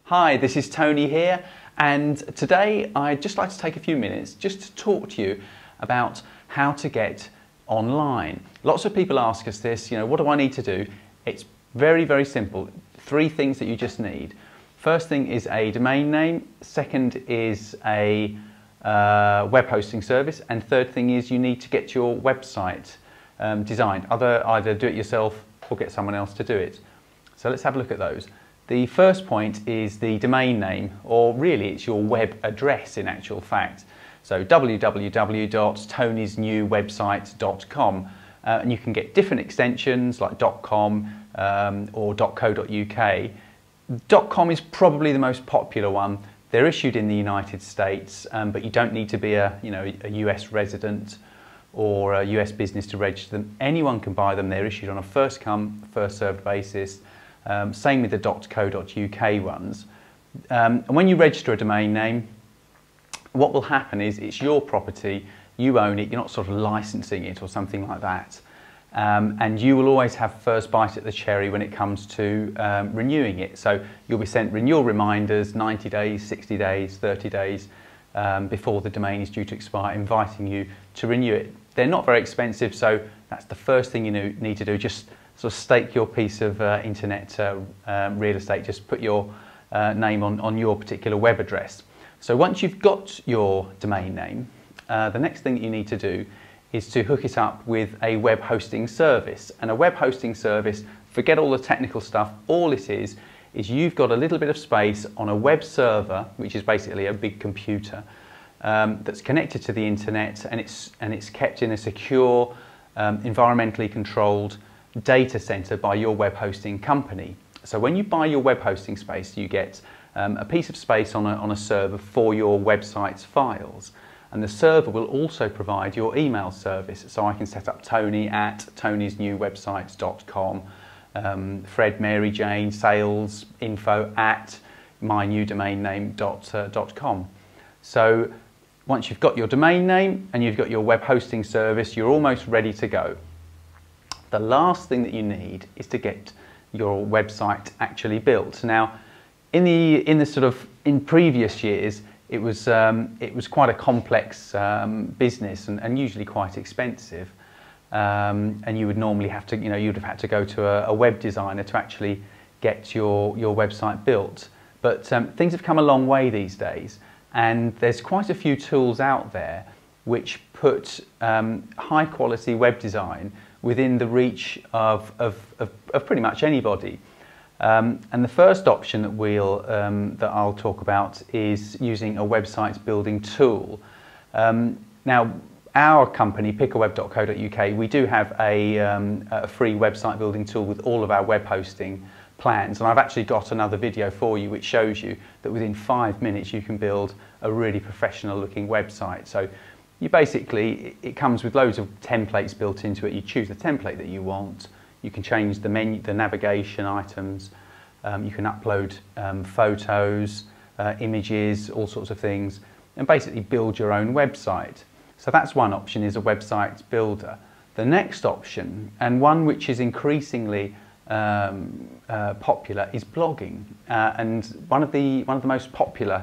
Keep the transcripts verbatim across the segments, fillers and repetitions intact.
Hi, this is Tony here, and today I'd just like to take a few minutes just to talk to you about how to get online. Lots of people ask us this, you know, what do I need to do? It's very, very simple. Three things that you just need. First thing is a domain name, second is a uh, web hosting service, and third thing is you need to get your website um, designed. Either, either do it yourself or get someone else to do it. So let's have a look at those. The first point is the domain name, or really it's your web address in actual fact. So w w w dot tonys new website dot com, uh, and you can get different extensions like .com um, or .co dot U K. .com is probably the most popular one. They're issued in the United States, um, but you don't need to be a, you know, a U S resident or a U S business to register them. Anyone can buy them. They're issued on a first come, first served basis. Um, same with the .co dot U K ones. Um, and when you register a domain name, what will happen is it's your property, you own it, you're not sort of licensing it or something like that. Um, and you will always have first bite at the cherry when it comes to um, renewing it. So you'll be sent renewal reminders ninety days, sixty days, thirty days um, before the domain is due to expire, inviting you to renew it. They're not very expensive, so that's the first thing you need to do. Just sort of stake your piece of uh, internet uh, um, real estate, just put your uh, name on, on your particular web address. So once you've got your domain name, uh, the next thing that you need to do is to hook it up with a web hosting service. And a web hosting service, forget all the technical stuff, all it is, is you've got a little bit of space on a web server, which is basically a big computer, um, that's connected to the internet, and it's, and it's kept in a secure, um, environmentally controlled data center by your web hosting company. So when you buy your web hosting space, you get um, a piece of space on a, on a server for your website's files. And the server will also provide your email service. So I can set up Tony at tonys new websites dot com, um, Fred, Mary, Jane, sales, info at my new domain name dot com. So once you've got your domain name and you've got your web hosting service, you're almost ready to go. The last thing that you need is to get your website actually built. Now, in the in the sort of in previous years, it was um, it was quite a complex um, business and, and usually quite expensive. Um, and you would normally have to, you know, you'd have had to go to a, a web designer to actually get your your website built. But um, things have come a long way these days, and there's quite a few tools out there which put um, high quality web design within the reach of, of, of, of pretty much anybody. Um, and the first option that, we'll, um, that I'll talk about is using a website building tool. Um, now, our company, Pickaweb dot co dot U K, we do have a, um, a free website building tool with all of our web hosting plans. And I've actually got another video for you which shows you that within five minutes you can build a really professional looking website. So you basically, it comes with loads of templates built into it. You choose the template that you want. You can change the menu, the navigation items. Um, you can upload um, photos, uh, images, all sorts of things, and basically build your own website. So that's one option, is a website builder. The next option, and one which is increasingly um, uh, popular, is blogging. Uh, and one of the one of the most popular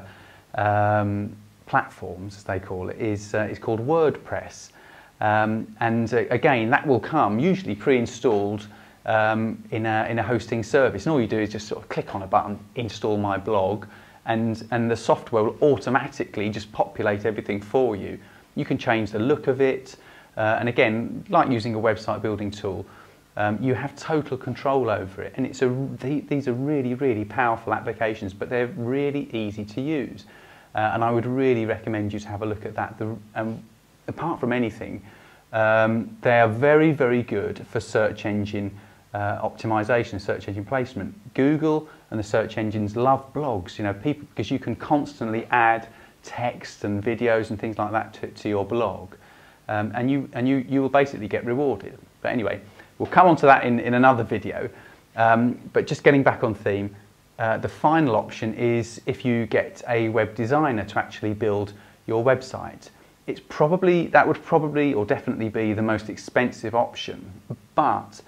um, platforms, as they call it, is, uh, is called WordPress. Um, and uh, again, that will come usually pre-installed um, in, a, in a hosting service. And all you do is just sort of click on a button, install my blog, and, and the software will automatically just populate everything for you. You can change the look of it. Uh, and again, like using a website building tool, um, you have total control over it. And it's a, these are really, really powerful applications, but they're really easy to use. Uh, and I would really recommend you to have a look at that. The, um, apart from anything, um, they are very, very good for search engine uh, optimization, search engine placement. Google and the search engines love blogs, you know, people, because you can constantly add text and videos and things like that to, to your blog. Um, and you, and you, you will basically get rewarded. But anyway, we'll come on to that in, in another video. Um, but just getting back on theme, Uh, the final option is if you get a web designer to actually build your website. It's probably, that would probably or definitely be the most expensive option, but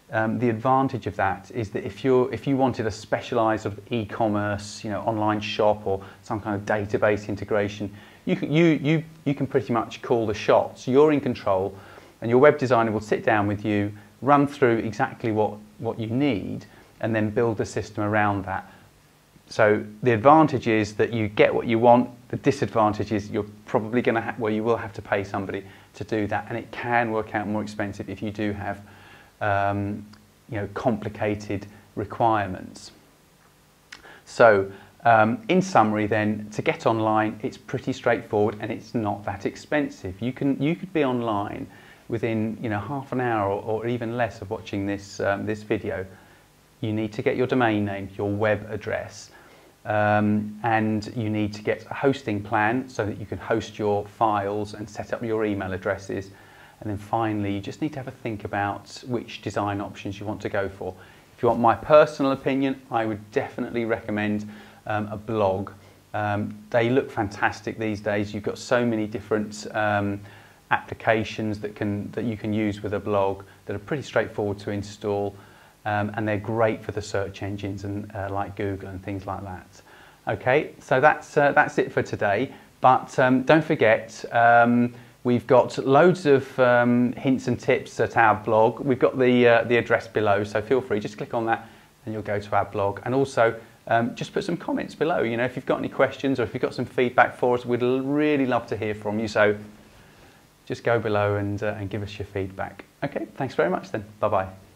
um, the advantage of that is that if you're if you wanted a specialised sort of e-commerce, you know, online shop or some kind of database integration, you can, you you you can pretty much call the shots. You're in control, and your web designer will sit down with you, run through exactly what what you need, and then build a system around that. So the advantage is that you get what you want. The disadvantage is you're probably going to have, well, you will have to pay somebody to do that, and it can work out more expensive if you do have, um, you know, complicated requirements. So, um, in summary, then, to get online, it's pretty straightforward and it's not that expensive. You can you could be online within, you know, half an hour or, or even less of watching this um, this video. You need to get your domain name, your web address. Um, and you need to get a hosting plan so that you can host your files and set up your email addresses. And then finally, you just need to have a think about which design options you want to go for. If you want my personal opinion, I would definitely recommend um, a blog. Um, they look fantastic these days. You've got so many different um, applications that can that you can use with a blog that are pretty straightforward to install. Um, and they're great for the search engines and uh, like Google and things like that. Okay, so that's uh, that's it for today. But um, don't forget, um, we've got loads of um, hints and tips at our blog. We've got the uh, the address below, so feel free, just click on that, and you'll go to our blog. And also, um, just put some comments below. You know, if you've got any questions or if you've got some feedback for us, we'd really love to hear from you. So just go below and uh, and give us your feedback. Okay, thanks very much then. Bye bye.